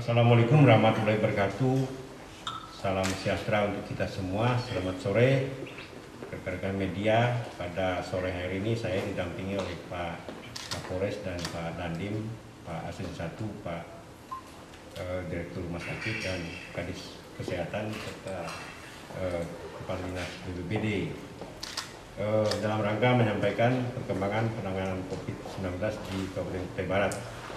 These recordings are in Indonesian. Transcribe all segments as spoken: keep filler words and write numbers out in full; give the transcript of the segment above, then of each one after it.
Assalamualaikum warahmatullahi wabarakatuh. Salam sejahtera untuk kita semua. Selamat sore rekan-rekan media. Pada sore hari ini saya didampingi oleh Pak Kapolres dan Pak Dandim, Pak Asin satu, Pak eh, Direktur Rumah Sakit dan Kadis Kesehatan serta eh, Kepala Dinas B P B D eh, dalam rangka menyampaikan perkembangan penanganan COVID sembilan belas di Kabupaten Kutai Barat.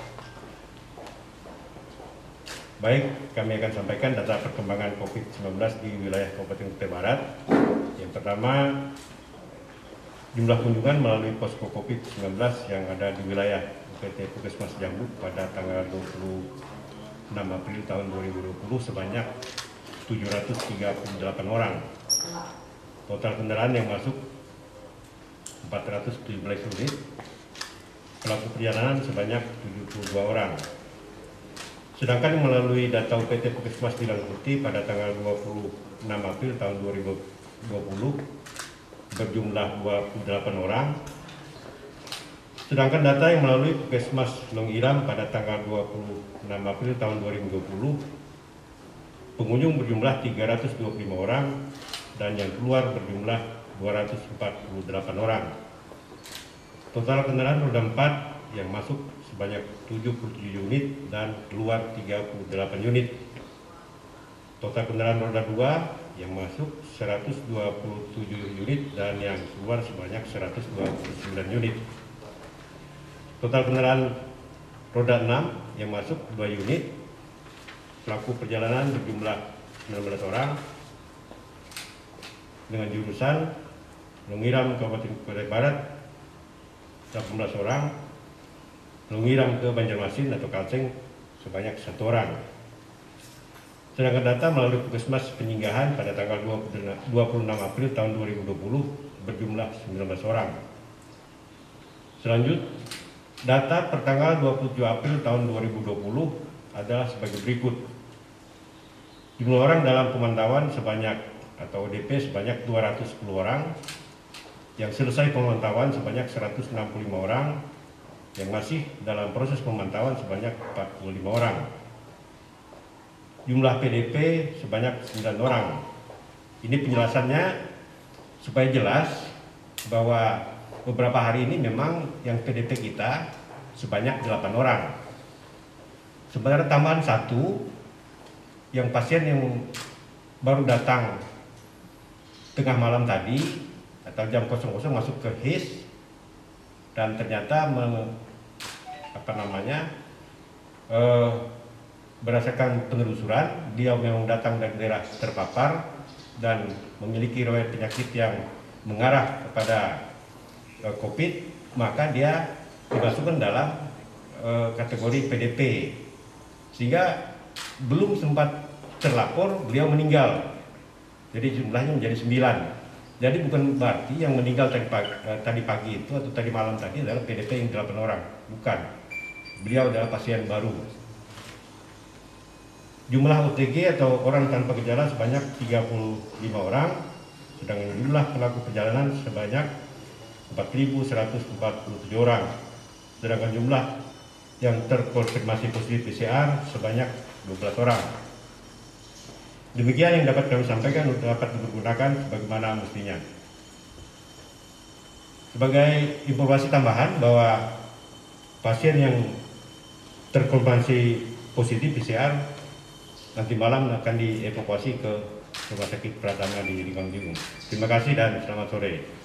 Baik, kami akan sampaikan data perkembangan COVID sembilan belas di wilayah Kabupaten Kutai Barat. Yang pertama, jumlah kunjungan melalui posko COVID sembilan belas yang ada di wilayah U P T Puskesmas Jambu pada tanggal dua puluh enam April tahun dua ribu dua puluh sebanyak tujuh ratus tiga puluh delapan orang. Total kendaraan yang masuk empat ratus tujuh belas unit. Pelaku perjalanan sebanyak tujuh puluh dua orang. Sedangkan melalui data U P T Puskesmas Bilangkuti pada tanggal dua puluh enam April tahun dua ribu dua puluh berjumlah dua puluh delapan orang. Sedangkan data yang melalui Puskesmas Longiram pada tanggal dua puluh enam April tahun dua ribu dua puluh pengunjung berjumlah tiga ratus dua puluh lima orang dan yang keluar berjumlah dua ratus empat puluh delapan orang. Total kendaraan roda empat yang masuk sebanyak tujuh puluh tujuh unit dan keluar tiga puluh delapan unit. Total kendaraan roda dua yang masuk seratus dua puluh tujuh unit dan yang keluar sebanyak seratus dua puluh sembilan unit. Total kendaraan roda enam yang masuk dua unit. Pelaku perjalanan berjumlah sembilan belas orang dengan jurusan Longiram Kabupaten Kutai Barat delapan belas orang. Longiram ke Banjarmasin atau Kalseng sebanyak satu orang. Sedangkan data melalui Puskesmas Penyinggahan pada tanggal dua puluh enam April tahun dua ribu dua puluh berjumlah sembilan belas orang. Selanjutnya, data per tanggal dua puluh tujuh April tahun dua ribu dua puluh adalah sebagai berikut. Jumlah orang dalam pemantauan sebanyak atau O D P sebanyak dua ratus sepuluh orang. Yang selesai pemantauan sebanyak seratus enam puluh lima orang. Yang masih dalam proses pemantauan sebanyak empat puluh lima orang. Jumlah P D P sebanyak sembilan orang. Ini penjelasannya supaya jelas bahwa beberapa hari ini memang yang P D P kita sebanyak delapan orang. Sebenarnya tambahan satu yang pasien yang baru datang tengah malam tadi atau jam kosong kosong masuk ke H I S dan ternyata me, apa namanya eh, berdasarkan penelusuran dia memang datang dari daerah terpapar dan memiliki riwayat penyakit yang mengarah kepada eh, COVID, maka dia dimasukkan dalam eh, kategori P D P sehingga belum sempat terlapor beliau meninggal, jadi jumlahnya menjadi sembilan. Jadi bukan berarti yang meninggal tadi pagi, eh, tadi pagi itu atau tadi malam tadi adalah P D P yang delapan orang, bukan. Beliau adalah pasien baru. Jumlah O T G atau orang tanpa gejala sebanyak tiga puluh lima orang, sedangkan jumlah pelaku perjalanan sebanyak empat ribu seratus empat puluh tujuh orang. Sedangkan jumlah yang terkonfirmasi positif P C R sebanyak dua belas orang. Demikian yang dapat kami sampaikan untuk dapat digunakan sebagaimana mestinya. Sebagai informasi tambahan bahwa pasien yang terkonfirmasi positif P C R nanti malam akan dievakuasi ke Rumah Sakit Pratama di Lingkang Bingung. Terima kasih dan selamat sore.